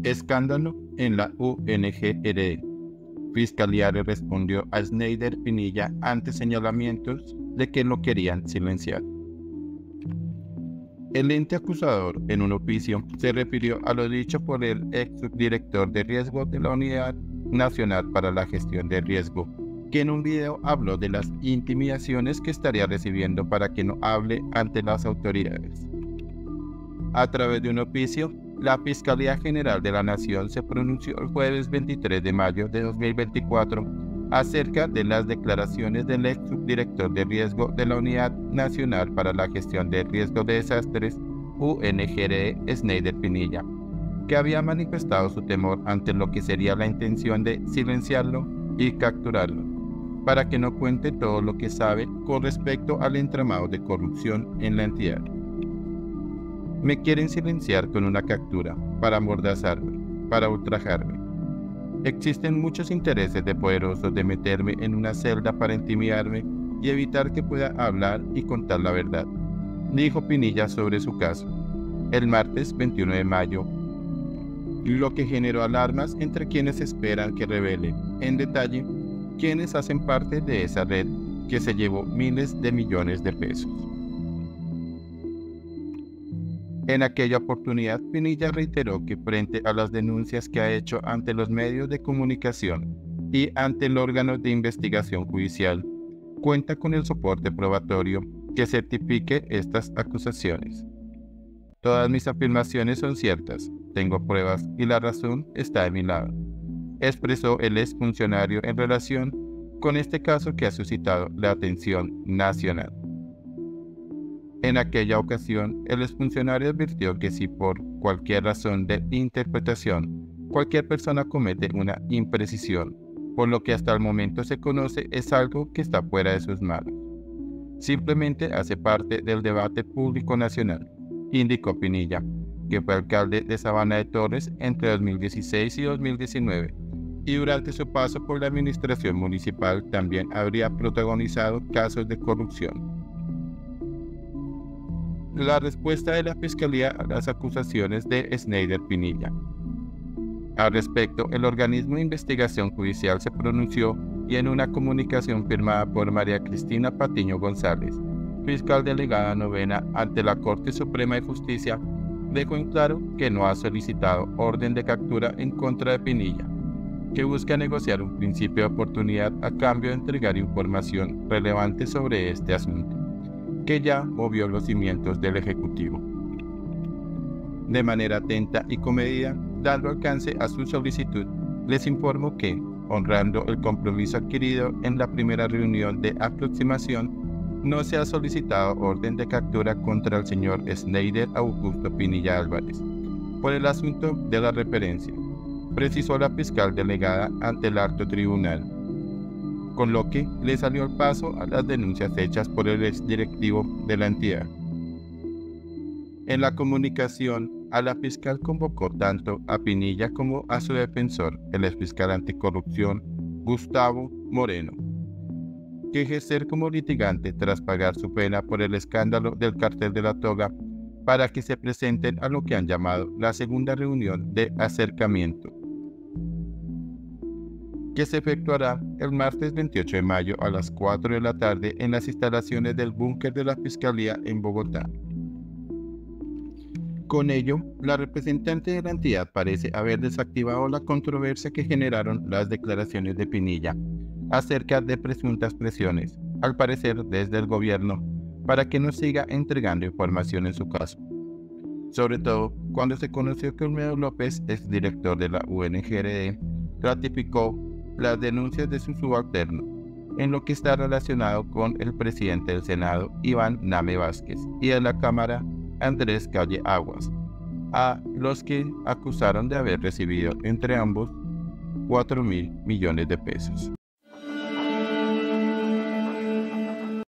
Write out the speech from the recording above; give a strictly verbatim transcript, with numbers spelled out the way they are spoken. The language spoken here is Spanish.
Escándalo en la U N G R E. Fiscalía le respondió a Snyder Pinilla ante señalamientos de que lo querían silenciar. El ente acusador, en un oficio, se refirió a lo dicho por el ex subdirector de riesgo de la Unidad Nacional para la Gestión de Riesgo, que en un video habló de las intimidaciones que estaría recibiendo para que no hable ante las autoridades. A través de un oficio, la Fiscalía General de la Nación se pronunció el jueves veintitrés de mayo de dos mil veinticuatro acerca de las declaraciones del ex subdirector de riesgo de la Unidad Nacional para la Gestión de Riesgo de Desastres, U N G R E, Snyder Pinilla, que había manifestado su temor ante lo que sería la intención de silenciarlo y capturarlo, para que no cuente todo lo que sabe con respecto al entramado de corrupción en la entidad. Me quieren silenciar con una captura, para amordazarme, para ultrajarme. Existen muchos intereses de poderosos de meterme en una celda para intimidarme y evitar que pueda hablar y contar la verdad, dijo Pinilla sobre su caso, el martes veintiuno de mayo, lo que generó alarmas entre quienes esperan que revele, en detalle, quienes hacen parte de esa red que se llevó miles de millones de pesos. En aquella oportunidad, Pinilla reiteró que frente a las denuncias que ha hecho ante los medios de comunicación y ante el órgano de investigación judicial, cuenta con el soporte probatorio que certifique estas acusaciones. Todas mis afirmaciones son ciertas, tengo pruebas y la razón está de mi lado, expresó el exfuncionario en relación con este caso que ha suscitado la atención nacional. En aquella ocasión, el exfuncionario advirtió que si por cualquier razón de interpretación, cualquier persona comete una imprecisión, por lo que hasta el momento se conoce es algo que está fuera de sus manos. Simplemente hace parte del debate público nacional, indicó Pinilla, que fue alcalde de Sabana de Torres entre dos mil dieciséis y dos mil diecinueve, y durante su paso por la administración municipal también habría protagonizado casos de corrupción. La respuesta de la Fiscalía a las acusaciones de Snyder Pinilla. Al respecto, el organismo de investigación judicial se pronunció y en una comunicación firmada por María Cristina Patiño González, fiscal delegada novena ante la Corte Suprema de Justicia, dejó en claro que no ha solicitado orden de captura en contra de Pinilla, que busca negociar un principio de oportunidad a cambio de entregar información relevante sobre este asunto, que ya movió los cimientos del Ejecutivo. De manera atenta y comedida, dando alcance a su solicitud, les informo que, honrando el compromiso adquirido en la primera reunión de aproximación, no se ha solicitado orden de captura contra el señor Snyder Augusto Pinilla Álvarez, por el asunto de la referencia, precisó la fiscal delegada ante el alto tribunal, con lo que le salió el paso a las denuncias hechas por el exdirectivo de la entidad. En la comunicación, a la fiscal convocó tanto a Pinilla como a su defensor, el exfiscal anticorrupción, Gustavo Moreno, que ejercer como litigante tras pagar su pena por el escándalo del cartel de la toga, para que se presenten a lo que han llamado la segunda reunión de acercamiento, que se efectuará el martes veintiocho de mayo a las cuatro de la tarde en las instalaciones del búnker de la Fiscalía en Bogotá. Con ello, la representante de la entidad parece haber desactivado la controversia que generaron las declaraciones de Pinilla acerca de presuntas presiones, al parecer desde el gobierno, para que no siga entregando información en su caso. Sobre todo, cuando se conoció que Olmedo López, exdirector de la U N G R E, ratificó las denuncias de su subalterno, en lo que está relacionado con el presidente del Senado, Iván Name Vázquez, y de la Cámara, Andrés Calle Aguas, a los que acusaron de haber recibido entre ambos cuatro mil millones de pesos.